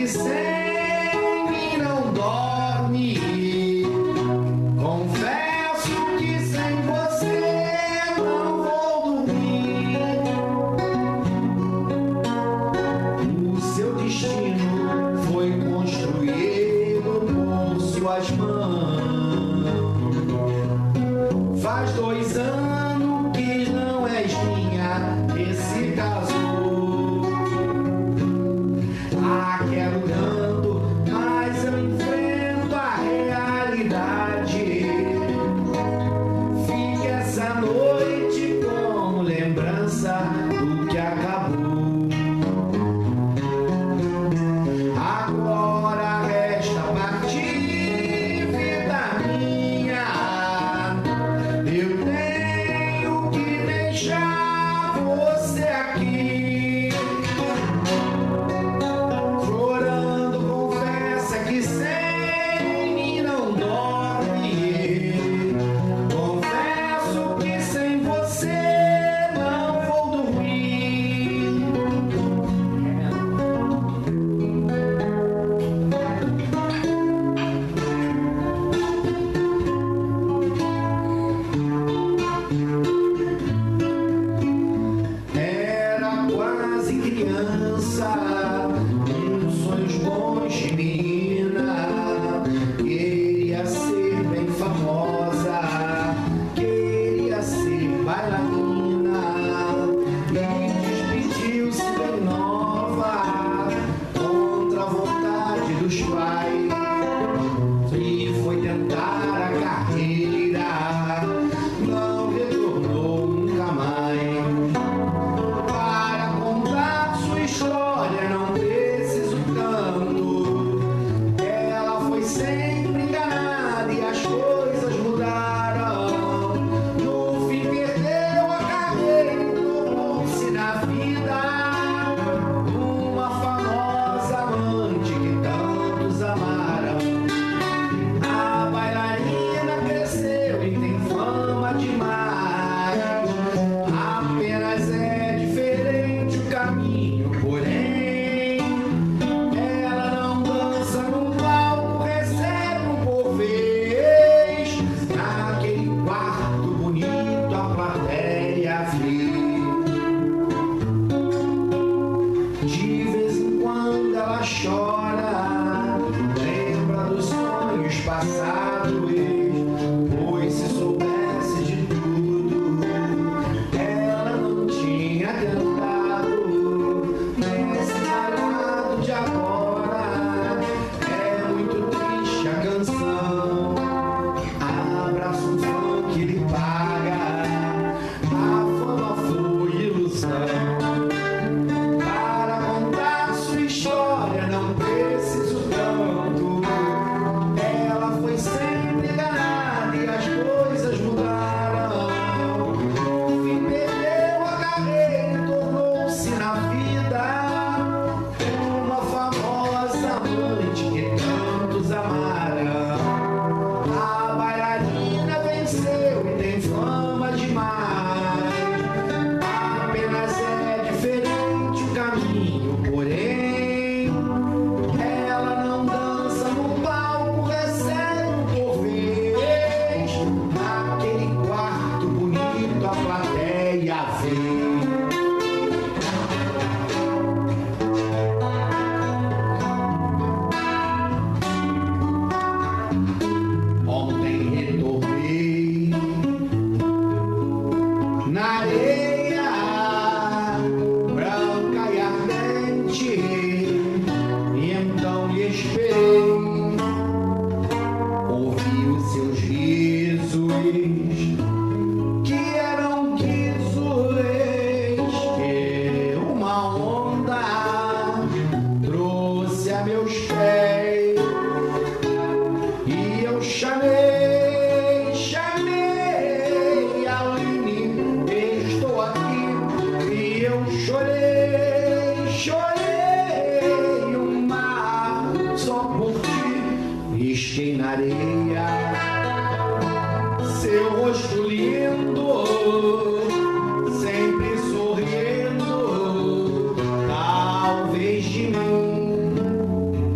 sem mim não dorme. Confesso que sem você não vou dormir. O seu destino foi construído por suas mãos. Faz 2 anos que não és minha, esse casou. Ah, quero tanto, mas eu enfrento a realidade. Fica essa noite como lembrança do que acabou. Agora resta partir, vida minha. Eu tenho que deixar você aqui. Chorando, confessa que sem mim não dorme. Confesso que sem você não vou dormir. Era quase criança, sonhos bons de menina. Queria ser bem famosa, queria ser bailarina. E despediu-se bem nova, contra a vontade dos pais. E foi tentar a carreira, não retornou nunca mais. Para contar sua história não preciso tanto. Ela foi sempre enganada e as coisas mudaram. No fim perdeu a carreira e tornou-se na vida uma famosa amante que tantos amaram. A bailarina cresceu e tem fama demais. Apenas é diferente o caminho, porém ela não dança num palco, recebe por vez. Naquele quarto bonito a plateia vê. De vez em quando ela chora, lembra dos sonhos passados. Pois se soubesse de tudo, ela não tinha cantado. Nesse malhado de agora é muito triste a canção. Abraça um fã que lhe paga, a fama foi ilusão. Para contar sua história não preciso tanto. Ela foi sempre enganada e as coisas mudaram. No fim perdeu a carreira e tornou-se na vida uma famosa amante que tantos amaram. A bailarina venceu e tem fama demais. Apenas é diferente o caminho, porém ela não dança no palco, recebe por vez. Naquele quarto bonito a plateia vê. Ontem retornei na areia branca e ardente, e então lhe esperei. Ouvi os seus risos, que eram risos que uma onda trouxe a meus pés. E eu chamei, chamei, Aline, estou aqui. E eu chorei, chorei, o mar só por ti. Risquei na areia seu rosto lindo, sempre sorrindo, talvez de mim.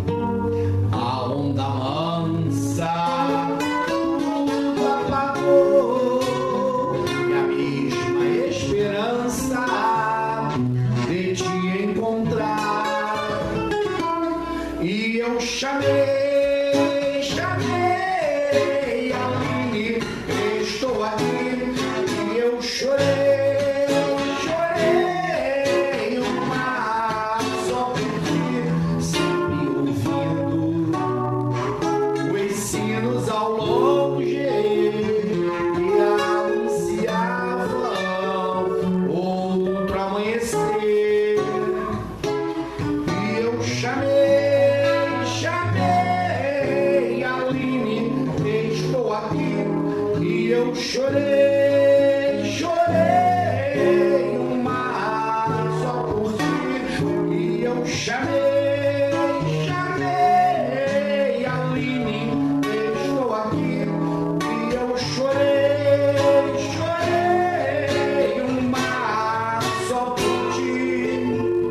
chamei, chamei, Aline, estou aqui. E eu chorei, chorei, o mar só por ti, sempre ouvindo os sinos ao longe que anunciavam outro amanhecer. E eu chamei, chamei, Aline, estou aqui. E eu chorei, chorei, o mar só por ti. E eu chamei, chamei, Aline, estou aqui. E eu chorei, chorei, o mar só por ti.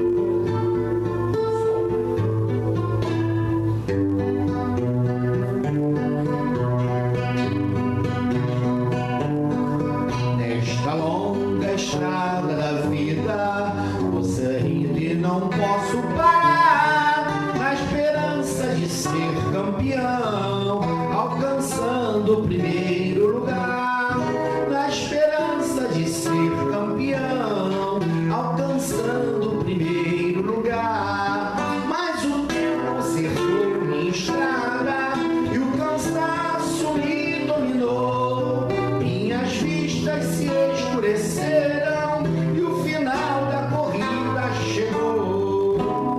Nesta longa estrada da vida, você rindo e não posso parar, na esperança de ser campeão, alcançando o primeiro lugar. Na esperança de ser campeão, alcançando o primeiro lugar. Mas o tempo cercou minha estrada e o cansaço me dominou. Minhas vistas se escureceram e o final da corrida chegou.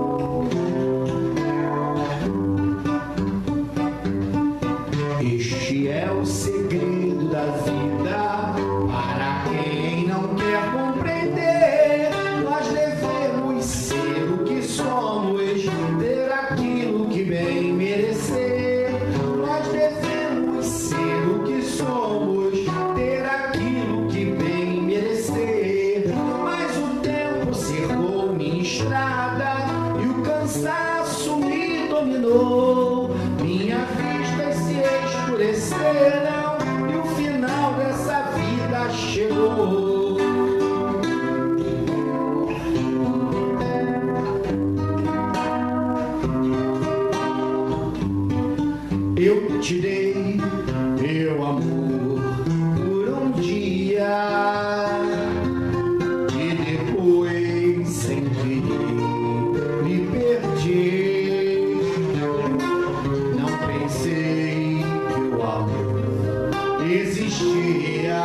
Este é o segredo da vida, para quem não quer compreender. Nós devemos ser o que somos, ter aquilo que bem merecer. Nós devemos ser o que somos, ter aquilo que bem merecer. Mas o tempo cercou minha estrada e o cansaço me dominou. Minhas vistas se escureceram e o final dessa vida chegou. Eu te dei meu amor por um dia e depois, sem querer, me perdi. Não pensei que o amor existia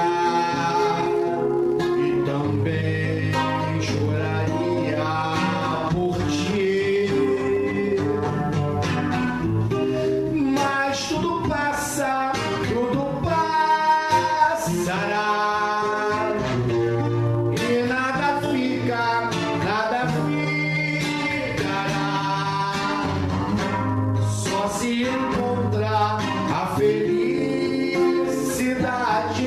e também choraria por ti. Mas tudo passa, tudo passará. E nada fica, nada ficará. Só se encontra a felicidade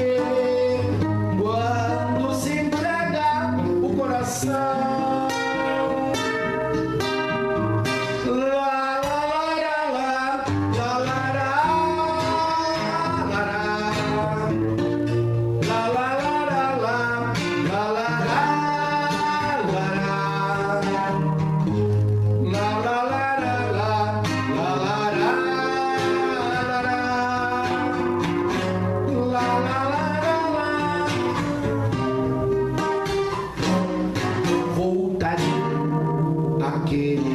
quando se entrega o coração. Voltarei àquele